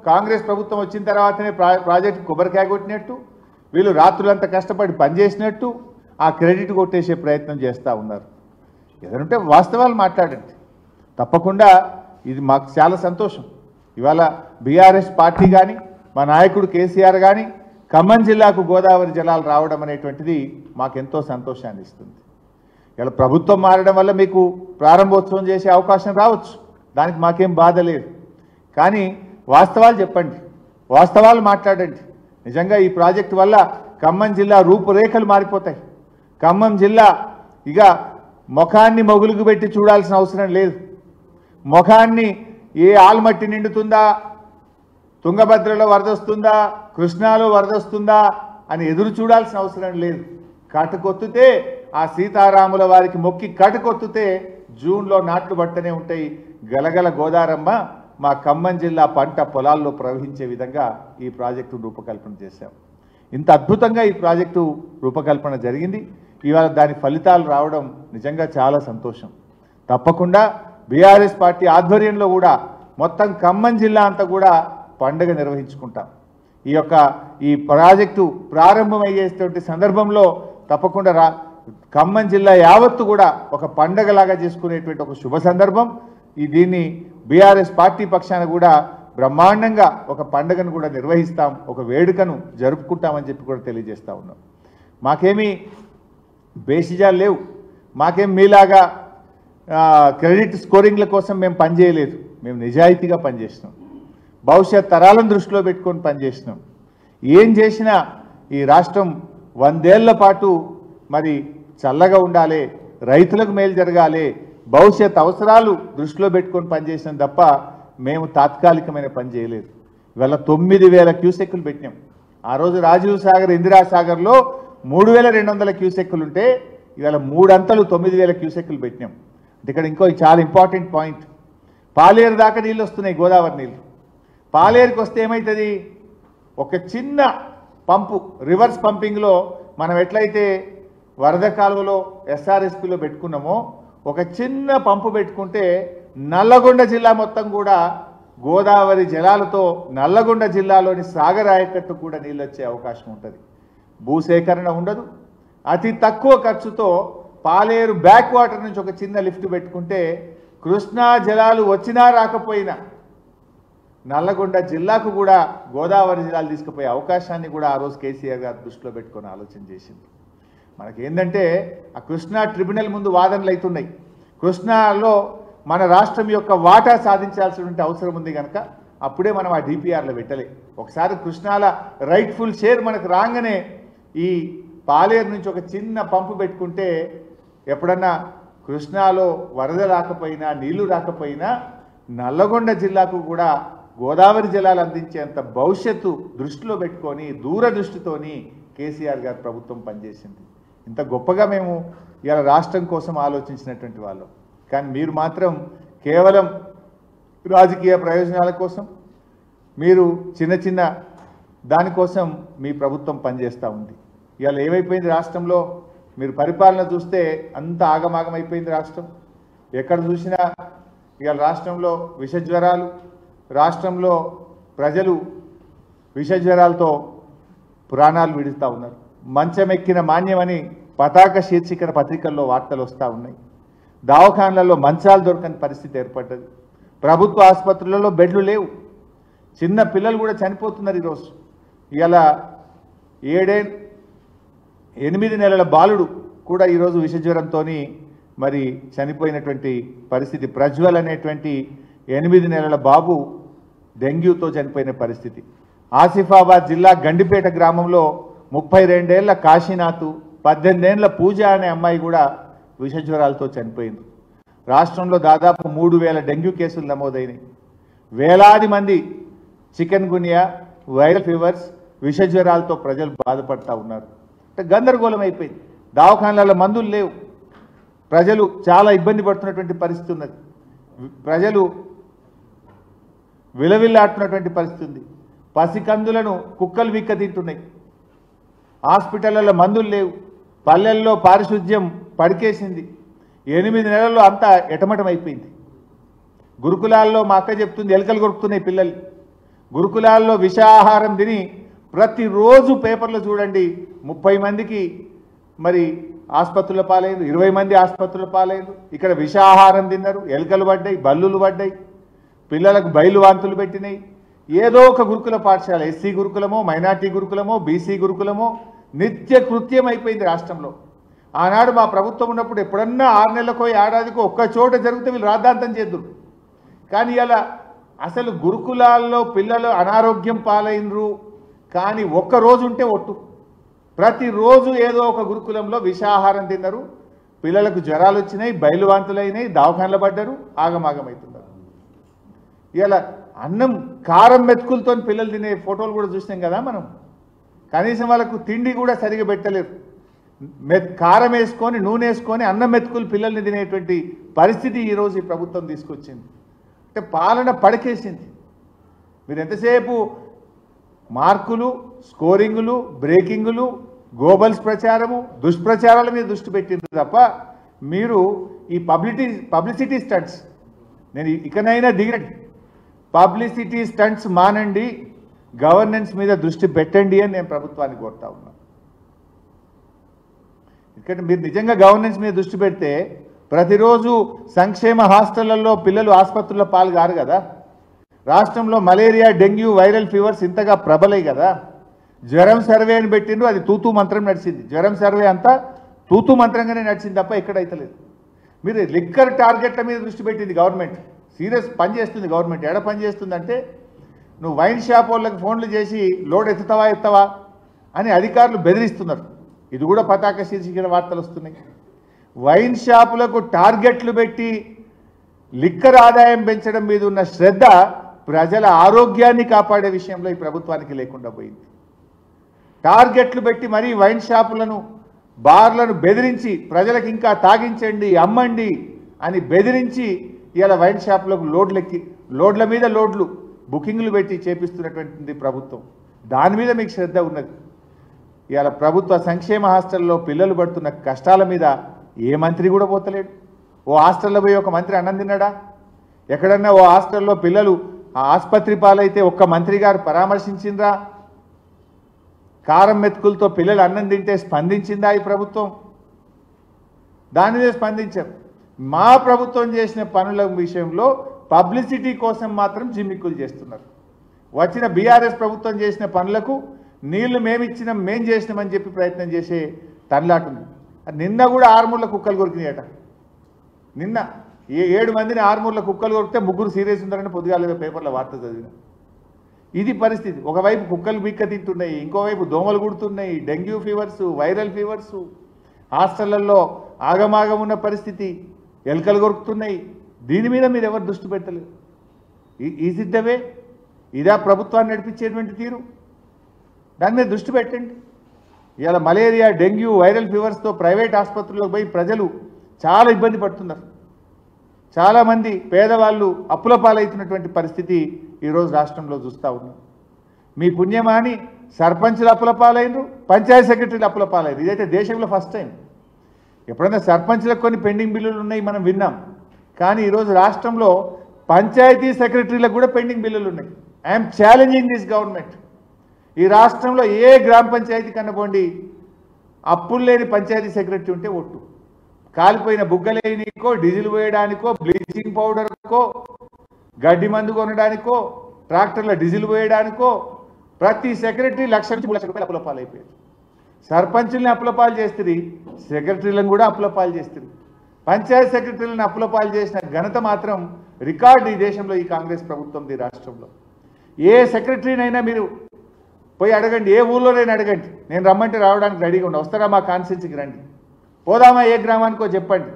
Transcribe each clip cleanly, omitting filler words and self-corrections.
కాంగ్రెస్ ప్రభుత్వం వచ్చిన తర్వాతనే ప్రాజెక్టు కొబ్బరికాయ కొట్టినట్టు, వీళ్ళు రాత్రులంతా కష్టపడి పనిచేసినట్టు ఆ క్రెడిట్ కొట్టేసే ప్రయత్నం చేస్తూ ఉన్నారు. ఏదంటే వాస్తవాలు మాట్లాడండి. తప్పకుండా ఇది మాకు చాలా సంతోషం. ఇవాళ బీఆర్ఎస్ పార్టీ కానీ మా నాయకుడు కేసీఆర్ కానీ ఖమ్మం జిల్లాకు గోదావరి జలాలు రావడం అనేటువంటిది మాకెంతో సంతోషాన్ని ఇస్తుంది. ఇలా ప్రభుత్వం మారడం వల్ల మీకు ప్రారంభోత్సవం చేసే అవకాశం రావచ్చు, దానికి మాకేం బాధ లేదు. కానీ వాస్తవాలు చెప్పండి, వాస్తవాలు మాట్లాడండి. నిజంగా ఈ ప్రాజెక్టు వల్ల ఖమ్మం జిల్లా రూపురేఖలు మారిపోతాయి. ఖమ్మం జిల్లా ఇక ముఖాన్ని మొగులుగు పెట్టి చూడాల్సిన అవసరం లేదు. ముఖాన్ని ఏ ఆల్మట్టి నిండుతుందా, తుంగభద్రలో వరదొస్తుందా, కృష్ణాలో వరదొస్తుందా అని ఎదురు చూడాల్సిన అవసరం లేదు. కటుకొత్తుతే ఆ సీతారాముల వారికి మొక్కి కటుకొత్తుతే జూన్లో నాట్లు పట్టనే ఉంటాయి. గలగల గోదారమ్మ మా ఖమ్మం జిల్లా పంట పొలాల్లో ప్రవహించే విధంగా ఈ ప్రాజెక్టు రూపకల్పన చేశాం. ఇంత అద్భుతంగా ఈ ప్రాజెక్టు రూపకల్పన జరిగింది. ఇవాళ దాని ఫలితాలు రావడం నిజంగా చాలా సంతోషం. తప్పకుండా బీఆర్ఎస్ పార్టీ ఆధ్వర్యంలో కూడా మొత్తం ఖమ్మం జిల్లా అంతా కూడా పండుగ నిర్వహించుకుంటాం. ఈ ప్రాజెక్టు ప్రారంభమయ్యేటువంటి సందర్భంలో తప్పకుండా ఖమ్మం జిల్లా యావత్తు కూడా ఒక పండగలాగా చేసుకునేటువంటి ఒక శుభ సందర్భం. దీన్ని బీఆర్ఎస్ పార్టీ పక్షాన కూడా బ్రహ్మాండంగా ఒక పండుగను కూడా నిర్వహిస్తాం, ఒక వేడుకను జరుపుకుంటామని చెప్పి కూడా తెలియజేస్తూ ఉన్నాం. మాకేమీ బేసిజాలు లేవు, మాకేం మీలాగా క్రెడిట్ స్కోరింగ్ల కోసం మేము పనిచేయలేదు. మేము నిజాయితీగా పనిచేసినాం, భవిష్యత్ తరాలను దృష్టిలో పెట్టుకొని పనిచేసినాం. ఏం చేసినా ఈ రాష్ట్రం 100 ఏళ్ల పాటు మరి చల్లగా ఉండాలి, రైతులకు మేలు జరగాలి, భవిష్యత్ అవసరాలు దృష్టిలో పెట్టుకొని పనిచేసినాం తప్ప మేము తాత్కాలికమైన పని చేయలేదు. ఇవాళ 9000 క్యూసెక్కులు పెట్టినాం. ఆ రోజు రాజీవ్ సాగర్, ఇందిరాసాగర్లో 3200 క్యూసెక్కులు ఉంటే ఇవాళ 3 అంతలు 9000 క్యూసెక్కులు పెట్టినాం. అంటే ఇక్కడ ఇంకో చాలా ఇంపార్టెంట్ పాయింట్, పాలేరు దాకా నీళ్ళు వస్తున్నాయి, గోదావరి నీళ్ళు. పాలేరుకి వస్తే ఏమవుతుంది, ఒక చిన్న పంపు రివర్స్ పంపింగ్లో మనం ఎట్లయితే వరద కాలువలో ఎస్ఆర్ఎస్పిలో పెట్టుకున్నామో ఒక చిన్న పంపు పెట్టుకుంటే నల్లగొండ జిల్లా మొత్తం కూడా గోదావరి జలాలతో నల్లగొండ జిల్లాలోని సాగర్ ఆయకట్టు కూడా నీళ్ళు వచ్చే అవకాశం ఉంటుంది. భూసేకరణ ఉండదు. అతి తక్కువ ఖర్చుతో పాలేరు బ్యాక్ వాటర్ నుంచి ఒక చిన్న లిఫ్ట్ పెట్టుకుంటే కృష్ణా జలాలు వచ్చినా రాకపోయినా నల్లగొండ జిల్లాకు కూడా గోదావరి జలాలు తీసుకుపోయే అవకాశాన్ని కూడా ఆ రోజు కేసీఆర్ గారు దృష్టిలో పెట్టుకొని ఆలోచన చేసింది. మనకేంటంటే ఆ కృష్ణా ట్రిబ్యునల్ ముందు వాదనలు అవుతున్నాయి. కృష్ణాలో మన రాష్ట్రం యొక్క వాటా సాధించాల్సినటువంటి అవసరం ఉంది కనుక అప్పుడే మనం ఆ డిపిఆర్లో పెట్టలే. ఒకసారి కృష్ణాల రైట్ఫుల్ షేర్ మనకు రాగానే ఈ పాలేరు నుంచి ఒక చిన్న పంపు పెట్టుకుంటే ఎప్పుడన్నా కృష్ణాలో వరద రాకపోయినా నీళ్లు రాకపోయినా నల్లగొండ జిల్లాకు కూడా గోదావరి జలాలు అందించేంత భవిష్యత్తు దృష్టిలో పెట్టుకొని దూరదృష్టితోని కేసీఆర్ గారు ప్రభుత్వం పనిచేసింది. ఇంత గొప్పగా మేము ఇలా రాష్ట్రం కోసం ఆలోచించినటువంటి వాళ్ళం. కానీ మీరు మాత్రం కేవలం రాజకీయ ప్రయోజనాల కోసం, మీరు చిన్న చిన్న దానికోసం మీ ప్రభుత్వం పనిచేస్తూ ఉంది. ఇవాళ ఏమైపోయింది రాష్ట్రంలో, మీరు పరిపాలన చూస్తే అంత ఆగమాగం అయిపోయింది రాష్ట్రం. ఎక్కడ చూసినా ఇవాళ రాష్ట్రంలో విషజ్వరాలు, రాష్ట్రంలో ప్రజలు విషజ్వరాలతో ప్రాణాలు విడుస్తూ ఉన్నారు. మంచమెక్కిన మాన్యమని పతాక శీర్షికన పత్రికల్లో వార్తలు వస్తూ ఉన్నాయి. దవాఖాన్లలో మంచాలు దొరకని పరిస్థితి ఏర్పడ్డది. ప్రభుత్వ ఆసుపత్రులలో బెడ్లు లేవు. చిన్న పిల్లలు కూడా చనిపోతున్నారు. ఈరోజు ఇలా 8 నెలల బాలుడు కూడా ఈరోజు విషజ్వరంతో మరి చనిపోయినటువంటి పరిస్థితి. ప్రజ్వల్ అనేటువంటి 8 నెలల బాబు డెంగ్యూతో చనిపోయిన పరిస్థితి. ఆసిఫాబాద్ జిల్లా గండిపేట గ్రామంలో 32 ఏళ్ల కాశీనాథ్, 18 ఏళ్ల పూజ అనే అమ్మాయి కూడా విషజ్వరాలతో చనిపోయింది. రాష్ట్రంలో దాదాపు 3000 డెంగ్యూ కేసులు నమోదైనాయి. వేలాది మంది చికెన్ గున్యా, వైరల్ ఫీవర్స్, విషజ్వరాలతో ప్రజలు బాధపడతా ఉన్నారు. అంటే గందరగోళం అయిపోయింది. దవాఖానాల మందులు లేవు. ప్రజలు చాలా ఇబ్బంది పడుతున్నటువంటి పరిస్థితి ఉన్నది. ప్రజలు విలవిల్లాడుతున్నటువంటి పరిస్థితి ఉంది. పసికందులను కుక్కలు విక్క తింటున్నాయి. హాస్పిటళ్లలో మందులు లేవు. పల్లెల్లో పారిశుద్ధ్యం పడికేసింది. 8 నెలల్లో అంతా ఎటమటం అయిపోయింది. గురుకులాల్లో మా అక్క చెప్తుంది ఎలుకలు కొరుకుతున్నాయి పిల్లలు. గురుకులాల్లో విషాహారం తిని ప్రతిరోజు పేపర్లో చూడండి 30 మందికి మరి ఆసుపత్రుల పాలైంది, 20 మంది ఆసుపత్రుల పాలైంది. ఇక్కడ విషాహారం తిన్నారు, ఎలుకలు పడ్డాయి, బల్లులు పడ్డాయి, పిల్లలకు బయలు వాంతులు పెట్టినాయి. ఏదో ఒక గురుకుల పాఠశాల, ఎస్సీ గురుకులమో, మైనార్టీ గురుకులమో, బీసీ గురుకులమో నిత్య కృత్యం అయిపోయింది రాష్ట్రంలో. ఆనాడు మా ప్రభుత్వం ఉన్నప్పుడు ఎప్పుడన్నా 6 నెలలకో ఏడాదికో ఒక్క చోట జరిగితే వీళ్ళు రాద్ధాంతం చేద్దురు. కానీ ఇలా అసలు గురుకులాల్లో పిల్లలు అనారోగ్యం పాలైనరు కానీ ఒక్కరోజు ఉంటే ఒట్టు. ప్రతిరోజు ఏదో ఒక గురుకులంలో విషాహారం తిన్నారు, పిల్లలకు జ్వరాలు వచ్చినాయి, బయలువాంతులైనాయి, దవాఖానలు పడ్డారు, ఆగమాగమవుతున్నారు. ఇలా అన్నం కారం మెతుకులతో పిల్లలు తినే ఫోటోలు కూడా చూసినాం కదా మనం. కనీసం వాళ్ళకు తిండి కూడా సరిగా పెట్టలేరు. కారం వేసుకొని నూనె వేసుకొని అన్నం మెతుకులు పిల్లల్ని తినేటువంటి పరిస్థితి ఈరోజు ఈ ప్రభుత్వం తీసుకొచ్చింది. అంటే పాలన పడకేసింది. మీరు ఎంతసేపు మార్కులు, స్కోరింగులు, బ్రేకింగులు, గోబల్స్ ప్రచారము, దుష్ప్రచారాల మీద దృష్టి పెట్టింది తప్ప మీరు ఈ పబ్లిసిటీ స్టంట్స్, నేను ఇకనైనా దిగండి, పబ్లిసిటీ స్టంట్స్ మానండి, గవర్నెన్స్ మీద దృష్టి పెట్టండి అని నేను ప్రభుత్వాన్ని కోరుతా ఉన్నాను. ఎందుకంటే మీరు నిజంగా గవర్నెన్స్ మీద దృష్టి పెడితే ప్రతిరోజు సంక్షేమ హాస్టళ్లలో పిల్లలు ఆసుపత్రుల్లో పాల్గారు కదా. రాష్ట్రంలో మలేరియా, డెంగ్యూ, వైరల్ ఫీవర్స్ ఇంతగా ప్రబలై కదా. జ్వరం సర్వే అని పెట్టిండ్రు, అది తూతూ మంత్రం నడిచింది. జ్వరం సర్వే అంతా తూతూ మంత్రంగానే నడిచింది తప్ప ఎక్కడైతలేదు. మీరు లిక్కర్ టార్గెట్ల మీద దృష్టి పెట్టింది గవర్నమెంట్. సీరియస్ పని చేస్తుంది గవర్నమెంట్. ఎడ పని చేస్తుందంటే, నువ్వు వైన్ షాప్ వాళ్ళకి ఫోన్లు చేసి లోడ్ ఎత్తుతావా అని అధికారులు బెదిరిస్తున్నారు. ఇది కూడా పతాక శీర్షికల వార్తలు వస్తున్నాయి. వైన్ షాపులకు టార్గెట్లు పెట్టి లిక్కర్ ఆదాయం పెంచడం మీద ఉన్న శ్రద్ధ ప్రజల ఆరోగ్యాన్ని కాపాడే విషయంలో ఈ ప్రభుత్వానికి లేకుండా పోయింది. టార్గెట్లు పెట్టి మరీ వైన్ షాపులను, బార్లను బెదిరించి ప్రజలకు ఇంకా తాగించండి, అమ్మండి అని బెదిరించి ఇలా వైన్ షాపులకు లోడ్ల మీద లోడ్లు బుకింగ్లు పెట్టి చేపిస్తున్నటువంటి ప్రభుత్వం. దాని మీద మీకు శ్రద్ధ ఉన్నది. ఇవాళ ప్రభుత్వ సంక్షేమ హాస్టల్లో పిల్లలు పడుతున్న కష్టాల మీద ఏ మంత్రి కూడా పోతలేడు. ఓ హాస్టల్లో పోయి ఒక మంత్రి అన్నం తిన్నాడా? ఎక్కడన్నా ఓ హాస్టల్లో పిల్లలు ఆసుపత్రి పాలైతే ఒక్క మంత్రి గారు పరామర్శించిండ్రా? కారం మెతుకులతో పిల్లలు అన్నం తింటే స్పందించిందా ఈ ప్రభుత్వం? దాని మీద స్పందించారు. మా ప్రభుత్వం చేసిన పనుల విషయంలో పబ్లిసిటీ కోసం మాత్రం జిమ్మిక్కులు చేస్తున్నారు. వచ్చిన బీఆర్ఎస్ ప్రభుత్వం చేసిన పనులకు నీళ్లు మేమిచ్చినాం, మేం చేసినామని చెప్పి ప్రయత్నం చేసే తనలాటుంది. నిన్న కూడా ఆర్మూర్ల కుక్కలు కొరికినాయట. నిన్న 7 మందిని ఆర్మూర్ల కుక్కలు కొరికితే 3 సీరియస్ ఉన్నారని పొద్దుగాల పేపర్లో వార్త చదివిన. ఇది పరిస్థితి. ఒకవైపు కుక్కలు బిక్క తింటున్నాయి, ఇంకోవైపు దోమలు కుడుతున్నాయి, డెంగ్యూ ఫీవర్స్, వైరల్ ఫీవర్స్, హాస్టళ్లలో ఆగమాగం ఉన్న పరిస్థితి, ఎలుకలు కొరుకుతున్నాయి. దీని మీద మీరు ఎవరు దృష్టి పెట్టలేదు. Is it the way? ఇదా ప్రభుత్వాన్ని నడిపించేటువంటి తీరు? దాని మీద దృష్టి పెట్టండి. ఇలా మలేరియా, డెంగ్యూ, వైరల్ ఫీవర్స్తో ప్రైవేట్ ఆసుపత్రులకు పోయి ప్రజలు చాలా ఇబ్బంది పడుతున్నారు. చాలామంది పేదవాళ్ళు అప్పుల పాలవుతున్నటువంటి పరిస్థితి ఈరోజు రాష్ట్రంలో చూస్తూ ఉన్నాం. మీ పుణ్యమాని సర్పంచులు అప్పుల పాలైనరు, పంచాయతీ సెక్రటరీలు అప్పుల పాలైనరు. ఇదైతే దేశంలో ఫస్ట్ టైం. ఎప్పుడైనా సర్పంచ్లకు కొన్ని పెండింగ్ బిల్లులు ఉన్నాయి, మనం విన్నాం. కానీ ఈరోజు రాష్ట్రంలో పంచాయతీ సెక్రటరీలకు కూడా పెండింగ్ బిల్లులు ఉన్నాయి. I'm challenging this government. ఈ రాష్ట్రంలో ఏ గ్రామ పంచాయతీ కనబోండి అప్పులు లేని పంచాయతీ సెక్రటరీ ఉంటే ఒట్టు. కాలిపోయిన బుగ్గలేనికో, డీజిల్ పోయడానికో, బ్లీచింగ్ పౌడర్కో, గడ్డి మందు కొనడానికో, ట్రాక్టర్ల డీజిల్ పోయడానికో ప్రతి సెక్రటరీ 1 లక్ష నుంచి 3 లక్షల రూపాయలు అప్పుల పాలైపోయారు. సర్పంచుల్ని అప్పుల పాలు చేస్తుంది, సెక్రటరీలను కూడా అప్పుల పాలు చేస్తుంది. పంచాయతీ సెక్రటరీలను అప్పుల పాలు చేసిన ఘనత మాత్రం రికార్డు ఈ దేశంలో, ఈ కాంగ్రెస్ ప్రభుత్వంది రాష్ట్రంలో. ఏ సెక్రటరీనైనా మీరు పోయి అడగండి, ఏ ఊళ్ళోనైనా అడగండి, నేను రమ్మంటే రావడానికి రెడీగా ఉండి వస్తారా మా కాన్స్టిట్యున్సీకి రండి, పోదామా ఏ గ్రామానికో చెప్పండి.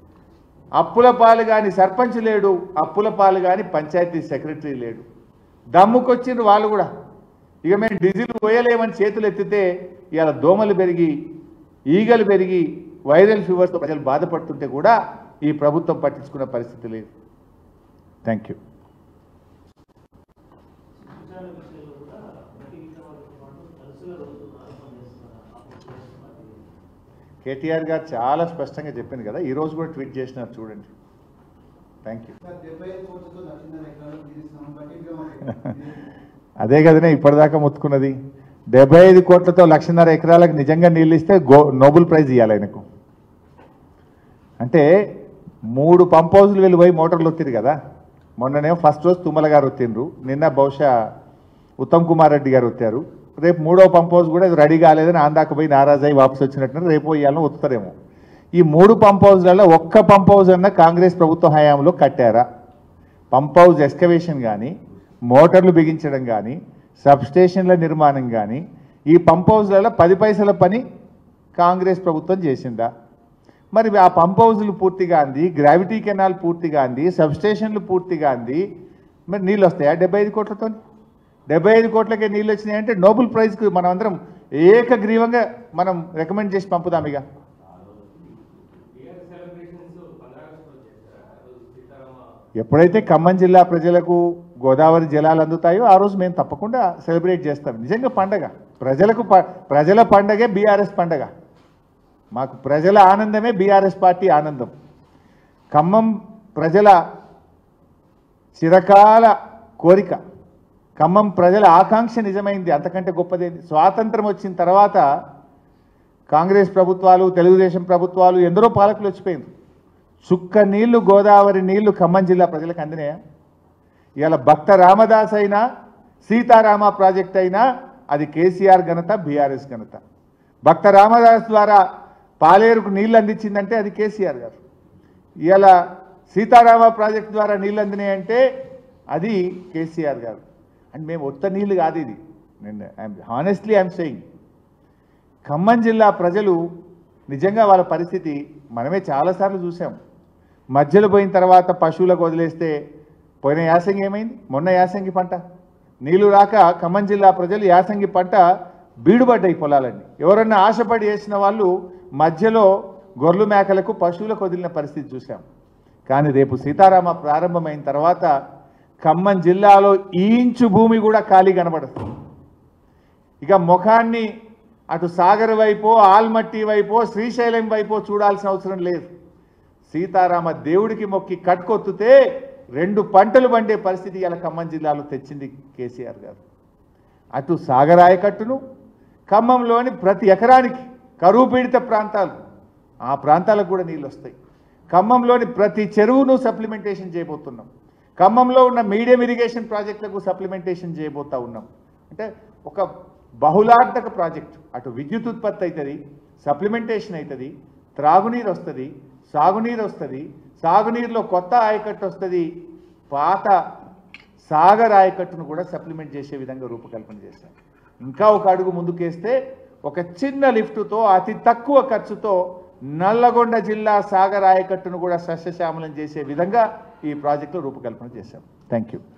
అప్పుల పాలు కానీ సర్పంచ్ లేడు, అప్పుల పాలు కానీ పంచాయతీ సెక్రటరీ లేడు. దమ్ముకొచ్చిండ్రు వాళ్ళు కూడా. ఇక మేము డీజిల్ పోయలేమని చేతులు ఎత్తితే ఇవాళ దోమలు పెరిగి, ఈగలు పెరిగి, వైరల్ ఫీవర్స్తో ప్రజలు బాధపడుతుంటే కూడా ఈ ప్రభుత్వం పట్టించుకున్న పరిస్థితి లేదు. Thank you. కేటీఆర్ గారు చాలా స్పష్టంగా చెప్పింది కదా, ఈరోజు కూడా ట్వీట్ చేసినారు చూడండి. Thank you. అదే కదనే ఇప్పటిదాకా మొత్తుకున్నది. 75 కోట్లతో 1.5 ఎకరాలకు నిజంగా నీళ్ళు ఇస్తే నోబెల్ ప్రైజ్ ఇవ్వాలి ఆయనకు. అంటే 3 పంప్ హౌజులు వెళ్ళి పోయి మోటార్లు వచ్చింది కదా. మొన్ననేమో ఫస్ట్ రోజు తుమ్మల గారు వచ్చిండ్రు, నిన్న బహుశా ఉత్తమ్ కుమార్ రెడ్డి గారు వచ్చారు. రేపు 3వ పంప్ హౌస్ కూడా రెడీ కాలేదని ఆందాక పోయి నారాజు అయి వాపసు వచ్చినట్టు రేపు ఇవ్వాలని వస్తారేమో. ఈ 3 పంప్ హౌస్లలో ఒక్క పంప్ హౌస్ అన్న కాంగ్రెస్ ప్రభుత్వ హయాంలో కట్టారా? పంప్ హౌస్ ఎక్స్కవేషన్ కానీ, మోటార్లు బిగించడం కానీ, సబ్స్టేషన్ల నిర్మాణం కానీ, ఈ పంప్ హౌస్లలో 10 పైసల పని కాంగ్రెస్ ప్రభుత్వం చేసిందా? మరి ఆ పంప్ హౌజులు పూర్తిగా అంది, గ్రావిటీ కెనాల్ పూర్తిగా అంది, సబ్స్టేషన్లు పూర్తిగా అంది, మరి నీళ్ళు వస్తాయా 75 కోట్లతో? 75 కోట్లకే నీళ్ళు వచ్చినాయంటే నోబెల్ ప్రైజ్కు మనం అందరం ఏకగ్రీవంగా మనం రికమెండ్ చేసి పంపుదాం. ఇక ఎప్పుడైతే ఖమ్మం జిల్లా ప్రజలకు గోదావరి జలాలు అందుతాయో ఆ రోజు మేము తప్పకుండా సెలబ్రేట్ చేస్తాం. నిజంగా పండగ ప్రజల పండగే బీఆర్ఎస్ పండగ. మాకు ప్రజల ఆనందమే బీఆర్ఎస్ పార్టీ ఆనందం. ఖమ్మం ప్రజల చిరకాల కోరిక, ఖమ్మం ప్రజల ఆకాంక్ష నిజమైంది. అంతకంటే గొప్పదేంది? స్వాతంత్రం వచ్చిన తర్వాత కాంగ్రెస్ ప్రభుత్వాలు, తెలుగుదేశం ప్రభుత్వాలు, ఎందరో పాలకులు వచ్చిపోయింది. చుక్క నీళ్లు, గోదావరి నీళ్లు ఖమ్మం జిల్లా ప్రజలకు అందినాయా? ఇవాళ భక్త రామదాస్ అయినా, సీతారామ ప్రాజెక్ట్ అయినా అది కేసీఆర్ ఘనత, బీఆర్ఎస్ ఘనత. భక్త రామదాస్ ద్వారా పాలేరుకు నీళ్ళు అందించిందంటే అది కేసీఆర్ గారు. ఇవాళ సీతారామ ప్రాజెక్ట్ ద్వారా నీళ్ళు అందినాయంటే అది కేసీఆర్ గారు. అండ్ మేము ఒక్క నీళ్ళు కాదు ఇది. నేను హానెస్ట్లీ ఐఎమ్ సెయింగ్, ఖమ్మం జిల్లా ప్రజలు నిజంగా వాళ్ళ పరిస్థితి మనమే చాలాసార్లు చూసాం. మధ్యలో పోయిన తర్వాత పశువులకు వదిలేస్తే పోయిన యాసంగి ఏమైంది? మొన్న యాసంగి పంట నీళ్లు రాక ఖమ్మం జిల్లా ప్రజలు యాసంగి పంట బీడుబడ్డాయి పొలాలన్నీ. ఎవరన్నా ఆశపడి వేసిన వాళ్ళు మధ్యలో గొర్రెలు మేకలకు పశువులకు వదిలిన పరిస్థితి చూసాం. కానీ రేపు సీతారామ ప్రారంభమైన తర్వాత ఖమ్మం జిల్లాలో ఇంచు భూమి కూడా ఖాళీ కనబడదు. ఇక ముఖాన్ని అటు సాగర్ వైపో, ఆల్మట్టి వైపో, శ్రీశైలం వైపో చూడాల్సిన అవసరం లేదు. సీతారామ దేవుడికి మొక్కి కట్టుకొత్తుతే 2 పంటలు పండే పరిస్థితి ఇలా ఖమ్మం జిల్లాలో తెచ్చింది కేసీఆర్ గారు. అటు సాగర్ ఆయకట్టును, ఖమ్మంలోని ప్రతి ఎకరానికి కరువు పీడిత ప్రాంతాలు, ఆ ప్రాంతాలకు కూడా నీళ్ళు వస్తాయి. ఖమ్మంలోని ప్రతి చెరువును సప్లిమెంటేషన్ చేయబోతున్నాం. ఖమ్మంలో ఉన్న మీడియం ఇరిగేషన్ ప్రాజెక్టులకు సప్లిమెంటేషన్ చేయబోతా ఉన్నాం. అంటే ఒక బహుళార్థక ప్రాజెక్టు. అటు విద్యుత్ ఉత్పత్తి అవుతుంది, సప్లిమెంటేషన్ అవుతుంది, త్రాగునీరు వస్తుంది, సాగునీరు వస్తుంది, సాగునీరులో కొత్త ఆయకట్టు వస్తుంది, పాత సాగర్ ఆయకట్టును కూడా సప్లిమెంట్ చేసే విధంగా రూపకల్పన చేశాం. ఇంకా ఒక అడుగు ముందుకేస్తే ఒక చిన్న లిఫ్టుతో అతి తక్కువ ఖర్చుతో నల్లగొండ జిల్లా సాగర్ ఆయకట్టును కూడా సస్యశ్యామలం చేసే విధంగా ఈ ప్రాజెక్టులో రూపకల్పన చేశాం. Thank you.